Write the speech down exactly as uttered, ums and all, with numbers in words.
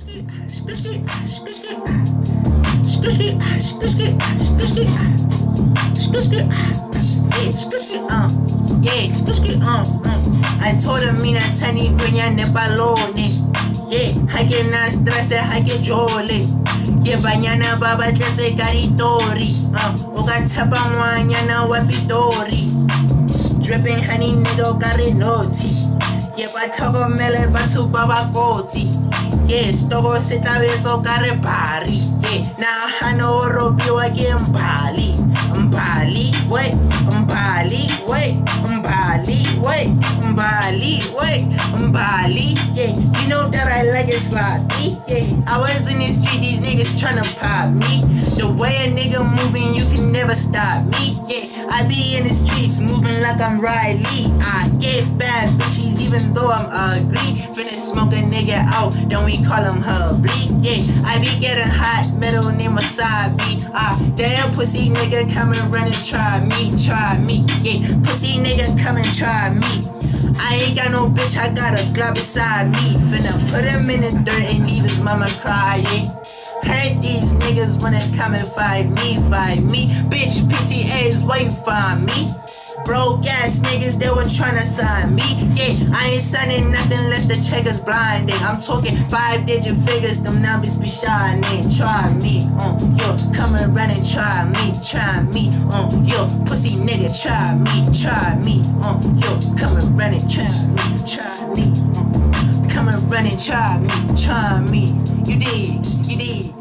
I told him mina tani kwenye nepalone. Yeah, hake na stress hake jole. Yeah, banyana baba tletse karitori. Uh, oka tapa mwanyana wapitori. Dripping honey nigga kare noti. Yeah, batoko mele batu baba koti. Yeah, stogo sitabeto kare pari. Yeah, na hano robiwa ke mbali. Mbali, wait, mbali, wait, mbali, wait, mbali, wait, mbali. Yeah, you know that I like it sloppy. Yeah, I was in the street, these niggas tryna pop me. The way a nigga moving, you can never stop me. Yeah, I be in the streets moving like I'm Riley. I get bad bitches even though I'm ugly. Finish smoke a nigga out, then we call him hubby. Yeah, I be getting hot, middle name Wasabi. Ah, damn pussy nigga come and run and try me, try me. Yeah, pussy nigga come and try me. I ain't got no bitch, I got a Glock beside me. Finna put him in the dirt and leave his mama crying. Heard these niggas wanna come and fight me, fight me. Bitch, P T As, where you find me? Broke ass niggas, they were tryna sign me. Yeah, I ain't signing nothing less the checkers blinding. I'm talking five digit figures, them numbers be shining. Try me, uh, yo, come and run and try me, try me, uh, yo, pussy nigga, try me, try me, uh, yo, come and run and try me, try me, uh, come and run and try me, try me. You dig, you dig.